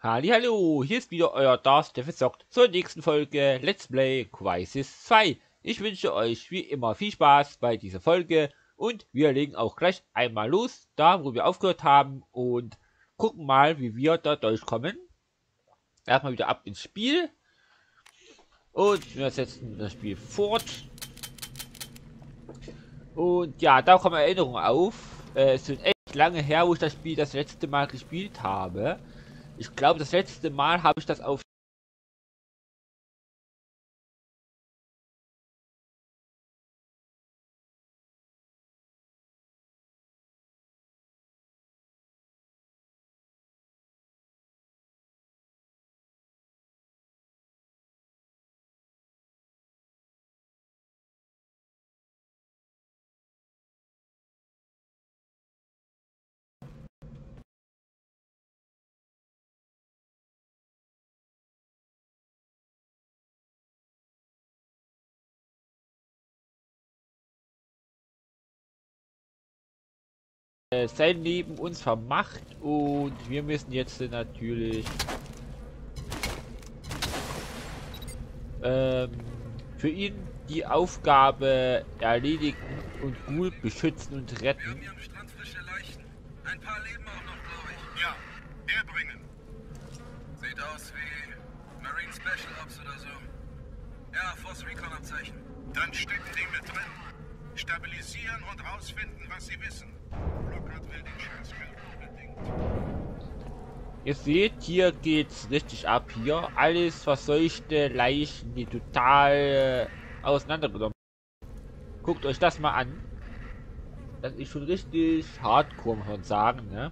Hallo, hier ist wieder euer Darth, der verzockt zur nächsten Folge Let's Play Crysis 2. Ich wünsche euch wie immer viel Spaß bei dieser Folge und wir legen auch gleich einmal los, da wo wir aufgehört haben und gucken mal, wie wir da durchkommen. Erstmal wieder ab ins Spiel und wir setzen das Spiel fort. Und ja, da kommen Erinnerungen auf. Es sind echt lange her, wo ich das Spiel das letzte Mal gespielt habe. Ich glaube, das letzte Mal habe ich das auf sein Leben uns vermacht und wir müssen jetzt natürlich für ihn die Aufgabe erledigen und Ghoul beschützen und retten. Wir haben hier am Strand frische Leichen. Ein paar leben auch noch, glaube ich. Ja, herbringen. Sieht aus wie Marine Special Ops oder so. Ja, Force Recon Abzeichen. Dann stecken die mit drin. Stabilisieren und rausfinden, was sie wissen. Lockhart will den Scheißkerl unbedingt. Ihr seht, hier geht's richtig ab hier. Alles verseuchte Leichen, die total auseinandergenommen. Guckt euch das mal an. Das ist schon richtig hardcore, muss man sagen, ne?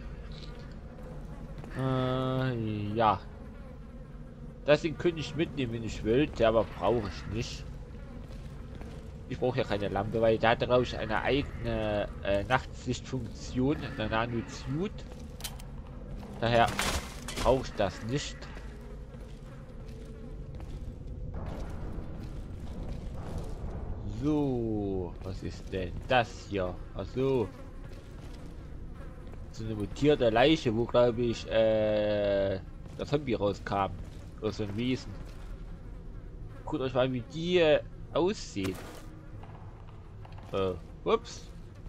Ja. Das Ding könnte ich mitnehmen, wenn ich will, der aber brauche ich nicht. Ich brauche ja keine Lampe, weil der hat, glaube ich, eine eigene Nachtsichtfunktion, eine Nano-Suit. Daher brauche ich das nicht. So, was ist denn das hier? Ach so. So eine mutierte Leiche, wo, glaube ich, der Zombie rauskam. Oder so ein Wesen. Guckt euch mal, wie die aussehen. Ups.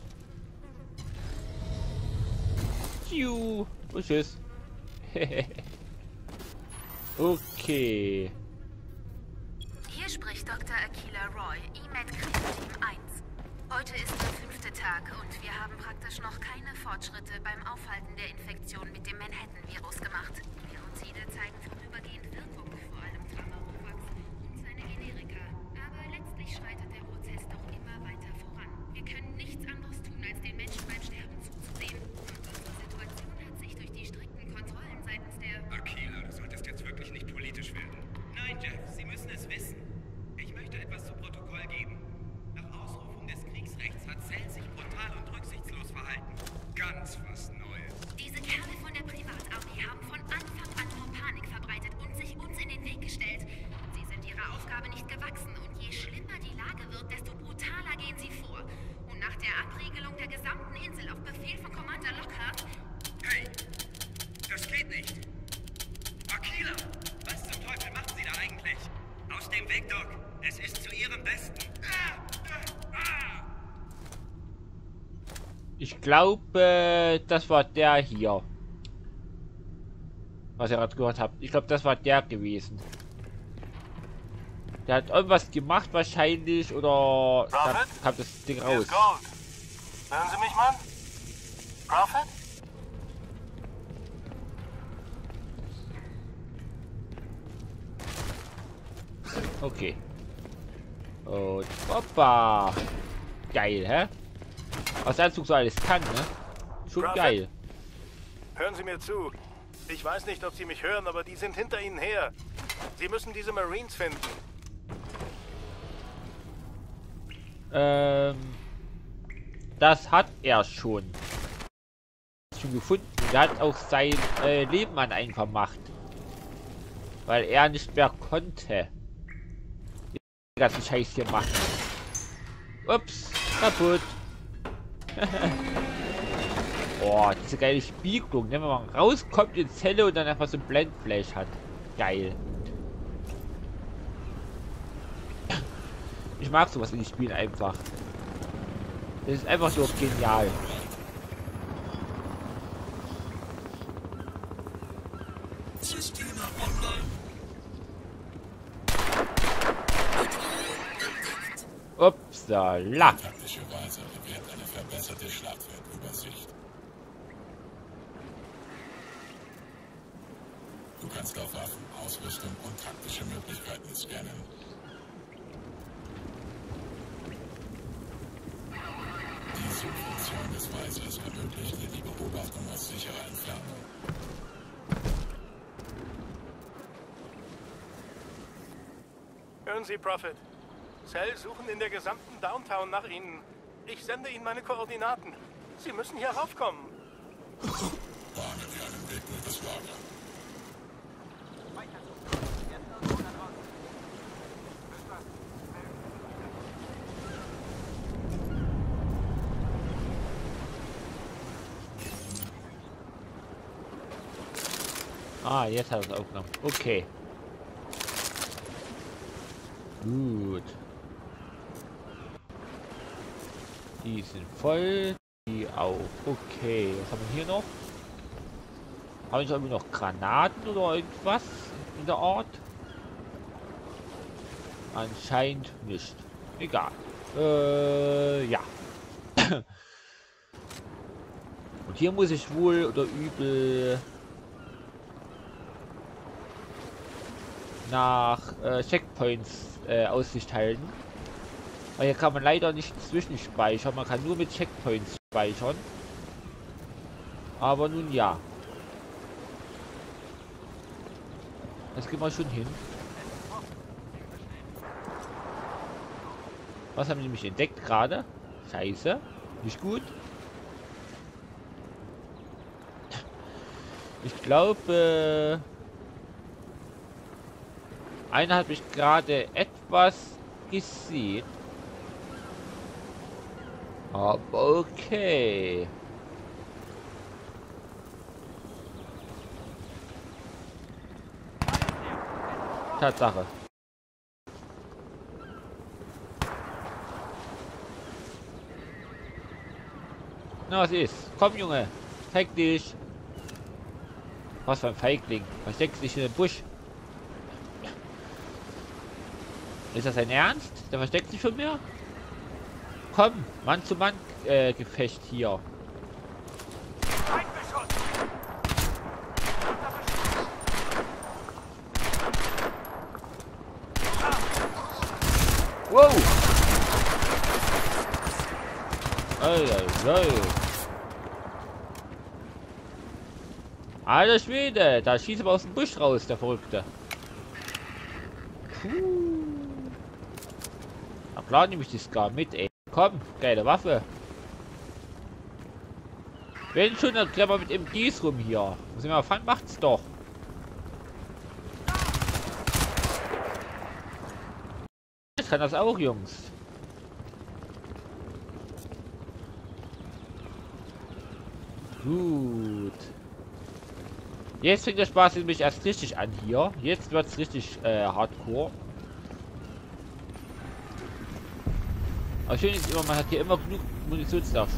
Tschüss. Und tschüss. Okay. Hier spricht Dr. Aquila Roy, E-Med-Team 1. Heute ist der 5. Tag und wir haben praktisch noch keine Fortschritte beim Aufhalten der Infektion mit dem Manhattan-Virus gemacht. Virozide zeigen vorübergehend Wirkung, vor allem Tramaurovax und seine Generika. Aber letztlich schreitet der Prozess doch immer weiter voran. Wir können nichts anderes tun, als den Menschen beim Sterben zuzusehen. Und unsere Situation hat sich durch die strikten Kontrollen seitens der... Aquila, du solltest jetzt wirklich nicht politisch werden. Nein, Jeff, Sie müssen es wissen. Ich möchte etwas zu Protokoll geben. Nach Ausrufung des Kriegsrechts hat Cell sich brutal und rücksichtslos verhalten. Ganz was Neues. Diese Kerle von der Privatarmee haben von Anfang an nur Panik verbreitet und sich uns in den Weg gestellt. Sie sind ihrer Aufgabe nicht gewachsen und je schlimmer die Lage wird, desto brutaler gehen sie vor. Und nach der Abriegelung der gesamten Insel auf Befehl von Commander Lockhart... Hey, das geht nicht. Aquila, was zum Teufel machen Sie da eigentlich? Aus dem Weg, Doc. Es ist zu Ihrem Besten. Ich glaube, das war der hier. Was ihr gerade gehört habt. Ich glaube, das war der gewesen. Der hat irgendwas gemacht wahrscheinlich oder dann kam das Ding raus. Hören Sie mich, Mann? Prophet? Okay. Und hoppa. Geil, hä? Was der Anzug so alles kann, ne? Schon Prophet? geil. Hören Sie mir zu. Ich weiß nicht, ob Sie mich hören, aber die sind hinter Ihnen her. Sie müssen diese Marines finden. Das hat er schon. Schon gefunden. Er hat auch sein Leben an einen vermacht. Weil er nicht mehr konnte. Den ganzen Scheiß hier machen. Ups, kaputt. Oh, diese geile Spiegelung, ne? Wenn man rauskommt in die Zelle und dann einfach so ein Blendflash hat. Geil. Ich mag sowas in den Spielen einfach. Das ist einfach so genial. Upsala. Taktische Weise gewährt eine verbesserte Schlachtfeldübersicht. Du kannst auf Waffen, Ausrüstung und taktische Möglichkeiten scannen. Die Suchfunktion des Weisers ermöglicht dir die Beobachtung aus sicherer Entfernung. Hören Sie, Prophet. Cell suchen in der gesamten Downtown nach Ihnen. Ich sende Ihnen meine Koordinaten. Sie müssen hier raufkommen. Bahne dir einen Weg durch das Lager. Ah, jetzt hat er es aufgenommen. Okay. Gut. Die sind voll. Die auch. Okay. Was haben wir hier noch? Habe ich irgendwie noch Granaten oder irgendwas in der Art? Anscheinend nicht. Egal. Ja. Und hier muss ich wohl oder übel nach Checkpoints Aussicht halten. Weil hier kann man leider nicht zwischenspeichern. Man kann nur mit Checkpoints speichern. Aber nun ja. Das geht mal schon hin. Was haben die nämlich entdeckt gerade? Scheiße. Nicht gut. Ich glaube... einer hat mich gerade etwas gesehen. Aber okay. Tatsache. Na, was ist? Komm, Junge. Zeig dich. Was für ein Feigling. Versteckst dich in den Busch. Ist das ein Ernst? Der versteckt sich von mir? Komm, Mann zu Mann Gefecht hier. Wow! Alter Schwede, da schießt aber aus dem Busch raus, der Verrückte. Na klar, nehme ich die Scar mit, ey. Komm, geile Waffe. Wenn schon, dann klemmer mit MGs rum hier. Muss ich mal fahren, macht's doch. Ich kann das auch, Jungs. Gut. Jetzt fängt der Spaß nämlich erst richtig an hier. Jetzt wird's richtig hardcore. Aber schön ist immer, man hat hier immer genug Munitionsnachschub.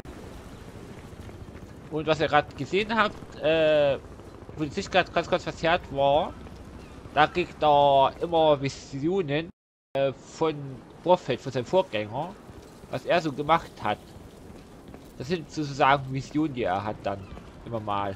Und was ihr gerade gesehen habt, wo die Sicht gerade ganz verzerrt war, da kriegt er immer Visionen von Prophet, von seinem Vorgänger, was er so gemacht hat. Das sind sozusagen Visionen, die er hat dann immer mal.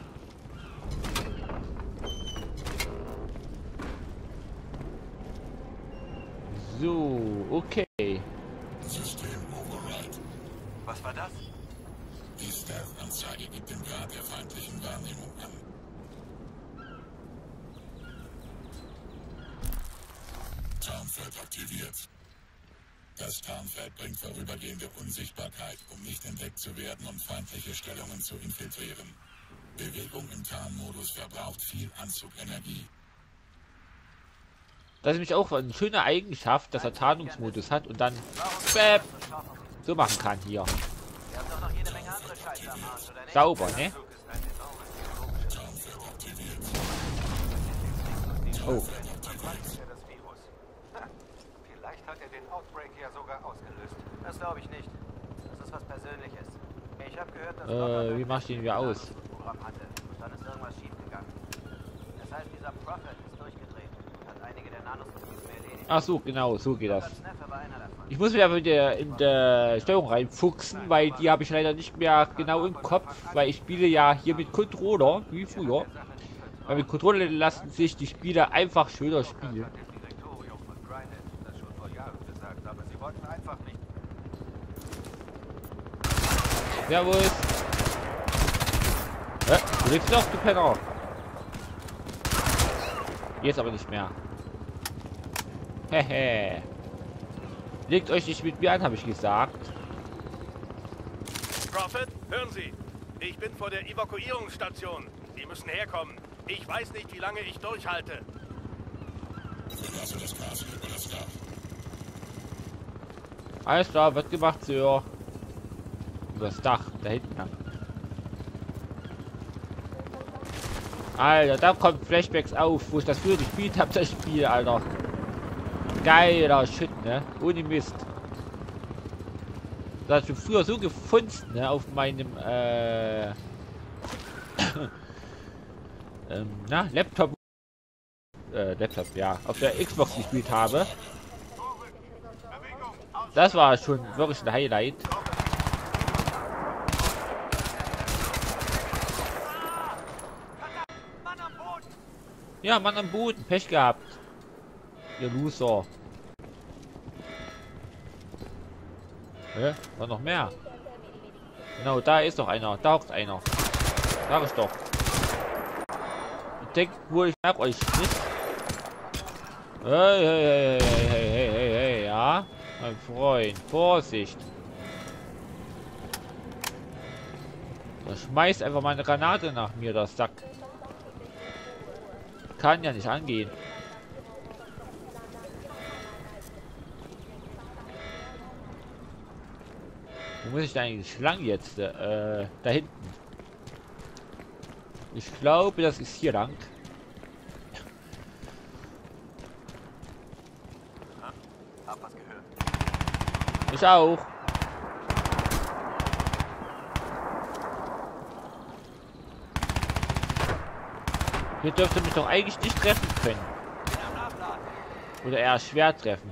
So, okay. System Override. Was war das? Die Stealth-Anzeige gibt den Grad der feindlichen Wahrnehmung an. Tarnfeld aktiviert. Das Tarnfeld bringt vorübergehende Unsichtbarkeit, um nicht entdeckt zu werden und feindliche Stellungen zu infiltrieren. Bewegung im Tarnmodus verbraucht viel Anzugenergie. Das ist nämlich auch eine schöne Eigenschaft, dass er Tarnungsmodus hat und dann so machen kann hier. Wir haben doch noch jede Menge andere Sauber, ne? Oh. Vielleicht hat er den Outbreak ja sogar ausgelöst. Das glaube ich nicht. Das ist was Persönliches. Ich habe gehört, dass Wie mach ich den wieder aus? Programm hatte. Und dann ist irgendwas schiefgegangen. Das heißt, dieser Prophet ist durchgedreht und hat einige der Nanosysteme erledigt. Ach so, genau, so geht das. Snapper war einer davon. Ich muss wieder in der Steuerung reinfuchsen, weil die habe ich leider nicht mehr genau im Kopf, weil ich spiele ja hier mit Controller, wie früher. Weil mit Controller lassen sich die Spiele einfach schöner spielen. Servus. Du lebst noch, du Penner. Jetzt aber nicht mehr. Hehe. Legt euch nicht mit mir an, habe ich gesagt. Prophet, hören Sie. Ich bin vor der Evakuierungsstation. Sie müssen herkommen. Ich weiß nicht, wie lange ich durchhalte. Verlasse das Castle über das Dach. Alles klar, wird gemacht, Sir. Über das Dach, da hinten lang. Alter, da kommt Flashbacks auf, wo ich das früher gespielt habe, das Spiel, Alter. Geiler Shit, ne? Ohne Mist. Das hat ich früher so gefunden, ne? Auf meinem, Laptop. Laptop, ja. Auf der Xbox gespielt habe. Das war schon wirklich ein Highlight. Ja, Mann am Boden. Pech gehabt. Ihr Loser. War noch mehr. Genau, da ist doch einer. Da hockt einer. Sag ich doch. Ich denke wohl, ich merke euch nicht. Hey, ja. Mein Freund, Vorsicht. Da schmeißt einfach mal eine Granate nach mir, das Sack. Kann ja nicht angehen. Wo muss ich da eigentlich lang jetzt? Da hinten. Ich glaube, das ist hier lang. Hab was gehört. Ich auch. Hier dürfte mich doch eigentlich nicht treffen können. Oder eher schwer treffen.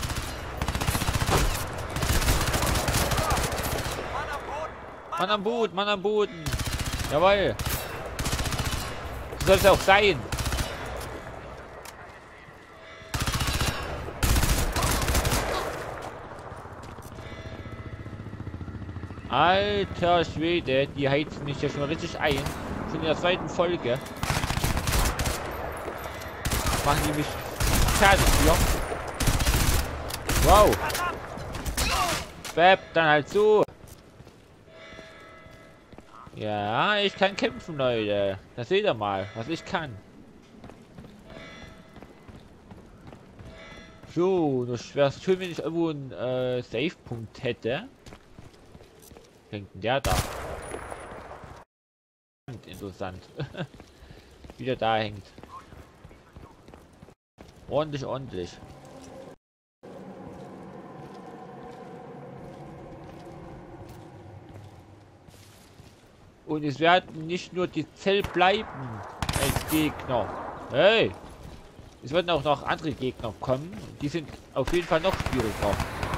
Mann am Boden, Mann am Boden. Jawohl. So soll es auch sein. Alter Schwede, die heizen mich ja schon richtig ein. Schon in der zweiten Folge. Machen die mich fertig hier. Wow. Bäb, dann halt so. Ja, ich kann kämpfen, Leute. Das seht ihr mal, was ich kann. So, das wäre schön, wenn ich irgendwo einen Save-Punkt hätte. Hängt denn der da? Interessant. Wieder da hängt. Ordentlich. Und es werden nicht nur die Zell bleiben als Gegner. Hey! Es werden auch noch andere Gegner kommen. Die sind auf jeden Fall noch schwieriger.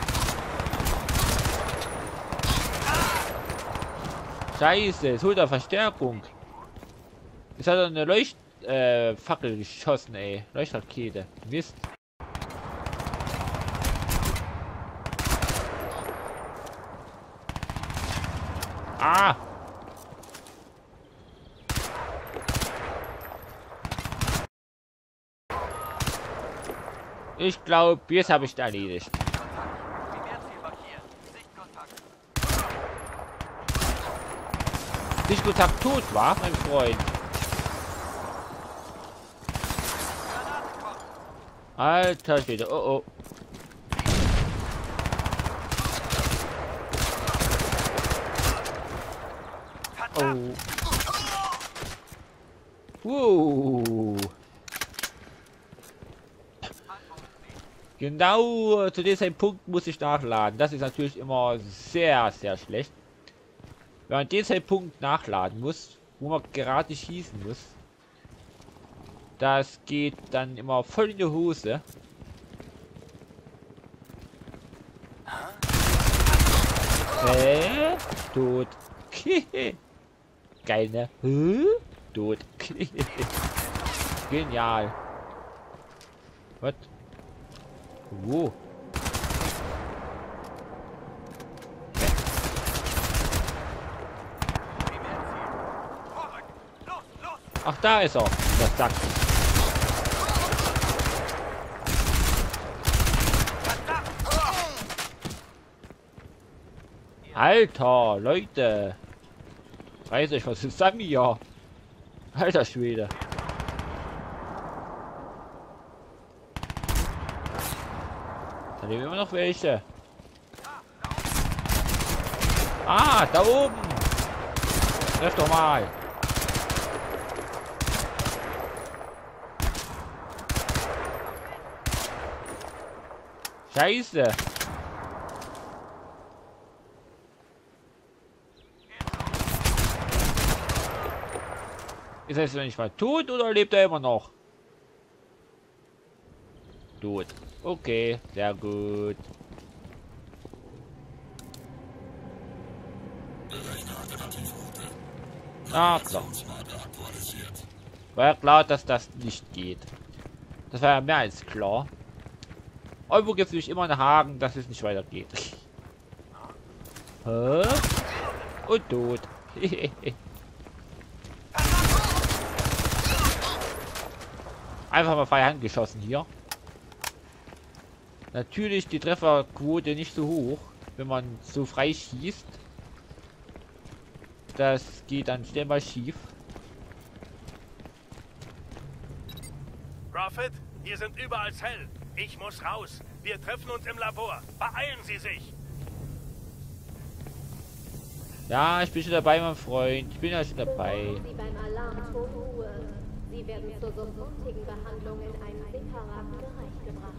Scheiße, es holt er Verstärkung. Es hat eine Leuchtfackel geschossen, ey. Leuchtrakete. Mist. Ah! Ich glaube, jetzt habe ich es erledigt. Sichtkontakt tot war, mein Freund. Alter Schwede, oh. Oh. Genau zu diesem Punkt muss ich nachladen. Das ist natürlich immer sehr, sehr schlecht. Wenn man diesen Punkt nachladen muss, wo man gerade schießen muss, das geht dann immer voll in die Hose. Tot. Geil, ne? Tot. Genial. Was? Wo? Ach, da ist er. Das sagt. Alter, Leute. Weiß ich, was ist Sammy hier? Alter Schwede. Da leben immer noch welche. Ah, da oben. Treff doch mal. Scheiße. Ist er jetzt nicht mal tot oder lebt er immer noch? Tot. Okay, sehr gut. Ah, klar. War ja klar, dass das nicht geht. Das war ja mehr als klar. Irgendwo gibt es nämlich immer einen Haken, dass es nicht weitergeht. Hä? Und tot. Einfach mal freie Hand geschossen hier. Natürlich die Trefferquote nicht so hoch, wenn man so frei schießt. Das geht dann schnell mal schief. Prophet, hier sind überall Zellen. Ich muss raus. Wir treffen uns im Labor. Beeilen Sie sich. Ja, ich bin schon dabei, mein Freund. Ich bin ja schon dabei. Sie beim Alarmton Ruhe. Sie werden zur sofortigen Behandlung in einen separaten Bereich gebracht.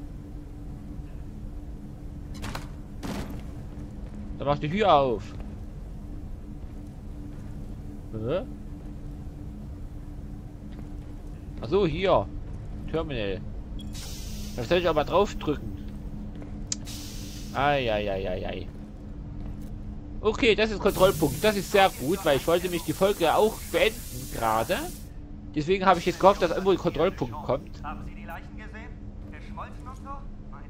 Da macht die Tür auf. Hä? Achso, hier. Terminal. Da soll ich aber drauf drücken. Eieieiei. Okay, das ist Kontrollpunkt. Das ist sehr gut, weil ich wollte mich die Folge auch beenden gerade. Deswegen habe ich jetzt gehofft, dass irgendwo ein Kontrollpunkt kommt. Haben Sie die Leichen gesehen? Geschmolzen und so? Meine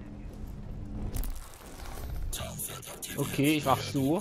Güte. Okay, ich mach so.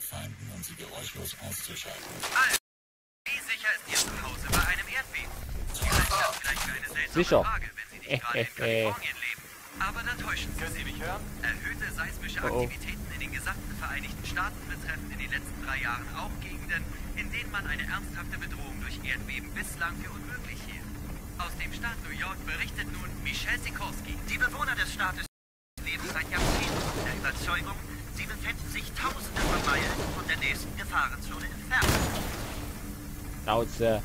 Wie sicher ist Ihr Zuhause bei einem Erdbeben? Sie halten das vielleicht für eine seltsame Sicher. Frage, wenn Sie nicht gerade in Kalifornien leben. Aber da täuschen Sie Können Sie sich. mich hören? Erhöhte seismische Oh. Aktivitäten in den gesamten Vereinigten Staaten betreffen in den letzten 3 Jahren auch Gegenden, in denen man eine ernsthafte Bedrohung durch Erdbeben bislang für unmöglich hielt. Aus dem Staat New York berichtet nun Michelle Sikorski. Die Bewohner des Staates leben seit Jahrzehnten in der Überzeugung, sie befinden sich Tausende von Meilen von der nächsten Gefahrenzone entfernt. Schnauze.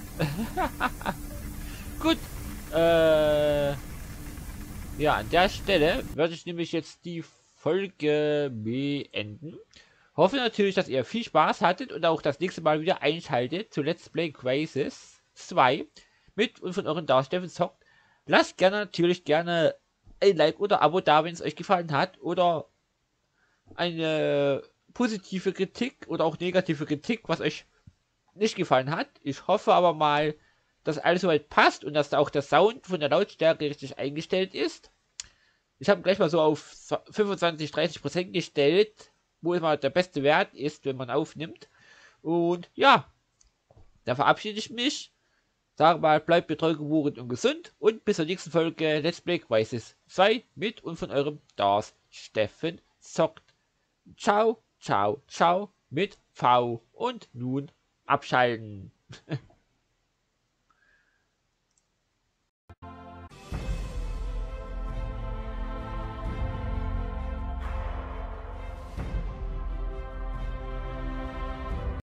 Gut. Ja, an der Stelle werde ich nämlich jetzt die Folge beenden. Hoffe natürlich, dass ihr viel Spaß hattet und auch das nächste Mal wieder einschaltet zu Let's Play Crysis 2 mit und von euren Darstellern zockt. Lasst natürlich gerne ein Like oder Abo da, wenn es euch gefallen hat, oder eine positive Kritik oder auch negative Kritik, was euch nicht gefallen hat. Ich hoffe aber mal, dass alles soweit passt und dass da auch der Sound von der Lautstärke richtig eingestellt ist. Ich habe gleich mal so auf 25-30% gestellt, wo immer der beste Wert ist, wenn man aufnimmt. Und ja, da verabschiede ich mich. Sage mal, bleibt mir treu gewogen und gesund. Und bis zur nächsten Folge Let's Play Crysis 2 mit und von eurem Dars Steffen zockt. Ciao, ciao, ciao mit V. Und nun abschalten.